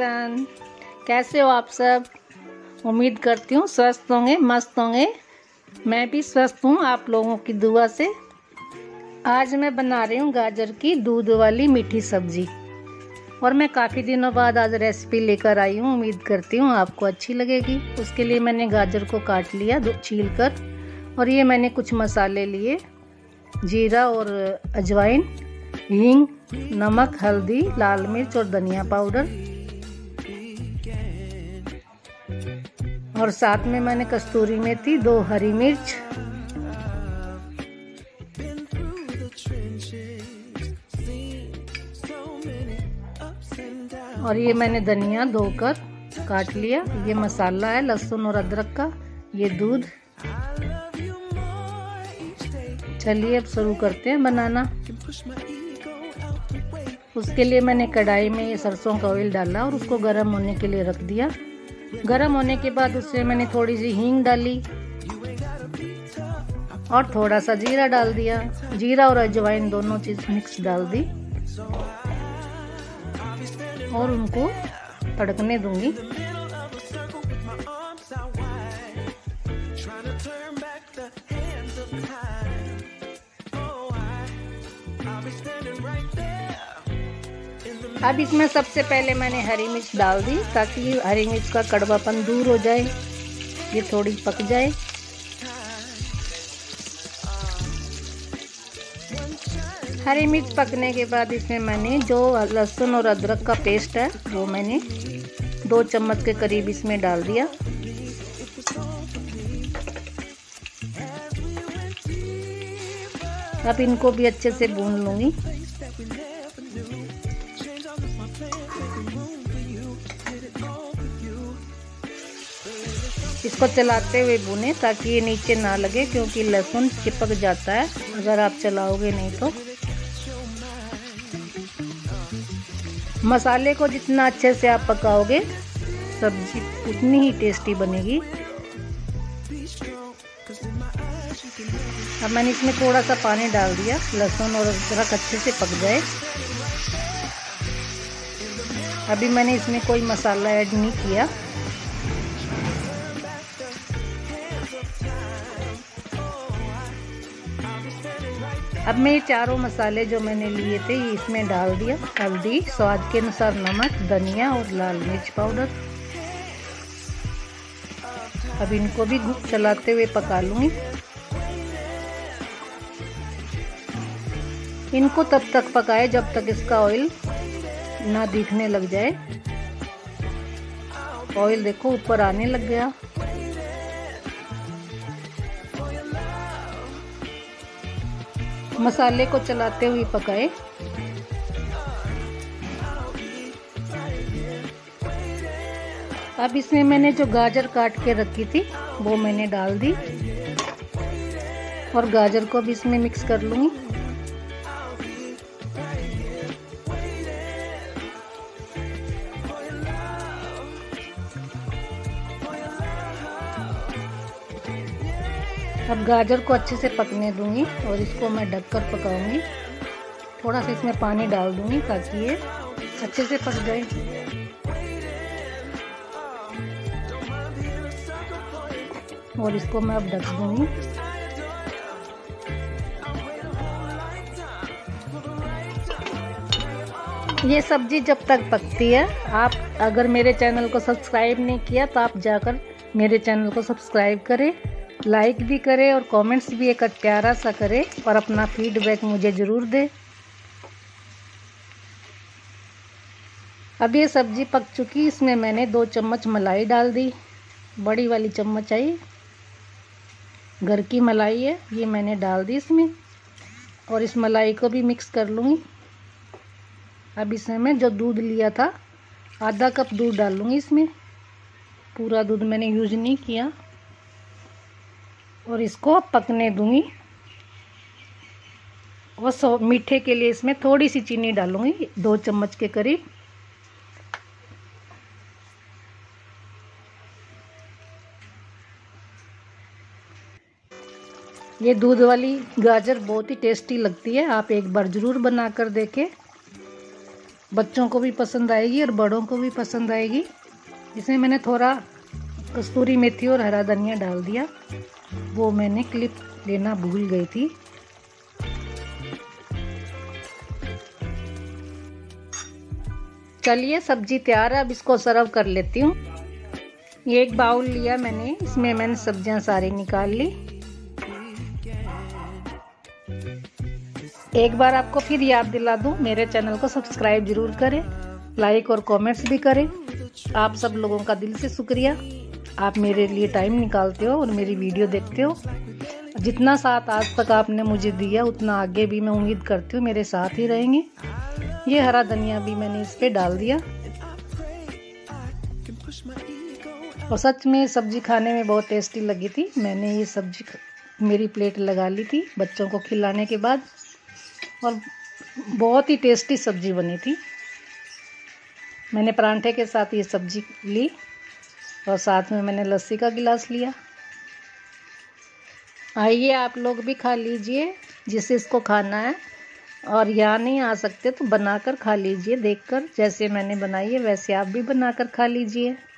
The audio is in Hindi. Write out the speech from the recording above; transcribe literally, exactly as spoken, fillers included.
एवरीवन, कैसे हो आप सब। उम्मीद करती हूँ स्वस्थ होंगे, मस्त होंगे। मैं भी स्वस्थ हूँ आप लोगों की दुआ से। आज मैं बना रही हूँ गाजर की दूध वाली मीठी सब्जी और मैं काफ़ी दिनों बाद आज रेसिपी लेकर आई हूँ। उम्मीद करती हूँ आपको अच्छी लगेगी। उसके लिए मैंने गाजर को काट लिया दो छील कर और ये मैंने कुछ मसाले लिए, जीरा और अजवाइन, हींग, नमक, हल्दी, लाल मिर्च और धनिया पाउडर और साथ में मैंने कस्तूरी मेथी, दो हरी मिर्च और ये मैंने धनिया धोकर काट लिया। ये मसाला है लहसुन और अदरक का, ये दूध। चलिए अब शुरू करते हैं बनाना। उसके लिए मैंने कढ़ाई में ये सरसों का ऑयल डाला और उसको गर्म होने के लिए रख दिया। गर्म होने के बाद उसमें मैंने थोड़ी सी हींग डाली और थोड़ा सा जीरा डाल दिया। जीरा और अजवाइन दोनों चीज मिक्स डाल दी और उनको तड़कने दूंगी। अब इसमें सबसे पहले मैंने हरी मिर्च डाल दी ताकि हरी मिर्च का कड़वापन दूर हो जाए, ये थोड़ी पक जाए। हरी मिर्च पकने के बाद इसमें मैंने जो लहसुन और अदरक का पेस्ट है वो मैंने दो चम्मच के करीब इसमें डाल दिया। अब इनको भी अच्छे से भून लूंगी। इसको चलाते हुए भूने ताकि ये नीचे ना लगे, क्योंकि लहसुन चिपक जाता है अगर आप चलाओगे नहीं तो। मसाले को जितना अच्छे से आप पकाओगे सब्जी उतनी ही टेस्टी बनेगी। अब मैंने इसमें थोड़ा सा पानी डाल दिया, लहसुन और अदरक अच्छे से पक जाए। अभी मैंने इसमें कोई मसाला ऐड नहीं किया। अब मैं ये चारों मसाले जो मैंने लिए थे ये इसमें डाल दिया। हल्दी, स्वाद के अनुसार नमक, धनिया और लाल मिर्च पाउडर। अब इनको भी चलाते हुए पका लूंगी। इनको तब तक पकाए जब तक इसका ऑयल ना दिखने लग जाए। ऑयल देखो ऊपर आने लग गया। मसाले को चलाते हुए पकाए। अब इसमें मैंने जो गाजर काट के रखी थी वो मैंने डाल दी और गाजर को भी इसमें मिक्स कर लूंगी। अब गाजर को अच्छे से पकने दूंगी और इसको मैं ढककर पकाऊंगी। थोड़ा सा इसमें पानी डाल दूंगी ताकि ये अच्छे से पक जाए। और इसको मैं अब ढक दूंगी। ये सब्जी जब तक पकती है, आप अगर मेरे चैनल को सब्सक्राइब नहीं किया तो आप जाकर मेरे चैनल को सब्सक्राइब करें, लाइक भी करें और कमेंट्स भी एक प्यारा सा करें और अपना फीडबैक मुझे ज़रूर दें। अब ये सब्जी पक चुकी, इसमें मैंने दो चम्मच मलाई डाल दी। बड़ी वाली चम्मच आई, घर की मलाई है, ये मैंने डाल दी इसमें और इस मलाई को भी मिक्स कर लूँगी। अब इसमें मैं जो दूध लिया था आधा कप दूध डाल लूँगी इसमें। पूरा दूध मैंने यूज नहीं किया और इसको पकने दूंगी। और सो मीठे के लिए इसमें थोड़ी सी चीनी डालूंगी, दो चम्मच के करीब। ये दूध वाली गाजर बहुत ही टेस्टी लगती है, आप एक बार ज़रूर बना कर देखें। बच्चों को भी पसंद आएगी और बड़ों को भी पसंद आएगी। इसमें मैंने थोड़ा कस्तूरी मेथी और हरा धनिया डाल दिया, वो मैंने क्लिप लेना भूल गई थी। चलिए सब्जी तैयार है, अब इसको सर्व कर लेती हूँ। ये एक बाउल लिया मैंने, इसमें मैंने सब्जियां सारी निकाल ली। एक बार आपको फिर याद दिला दूं, मेरे चैनल को सब्सक्राइब जरूर करें, लाइक और कमेंट्स भी करें। आप सब लोगों का दिल से शुक्रिया, आप मेरे लिए टाइम निकालते हो और मेरी वीडियो देखते हो। जितना साथ आज तक आपने मुझे दिया उतना आगे भी मैं उम्मीद करती हूँ मेरे साथ ही रहेंगे। ये हरा धनिया भी मैंने इस पे डाल दिया। और सच में सब्जी खाने में बहुत टेस्टी लगी थी। मैंने ये सब्जी मेरी प्लेट लगा ली थी बच्चों को खिलाने के बाद, और बहुत ही टेस्टी सब्जी बनी थी। मैंने परांठे के साथ ये सब्जी ली और साथ में मैंने लस्सी का गिलास लिया। आइए आप लोग भी खा लीजिए जिसे इसको खाना है, और यहाँ नहीं आ सकते तो बनाकर खा लीजिए। देखकर जैसे मैंने बनाई है वैसे आप भी बनाकर खा लीजिए।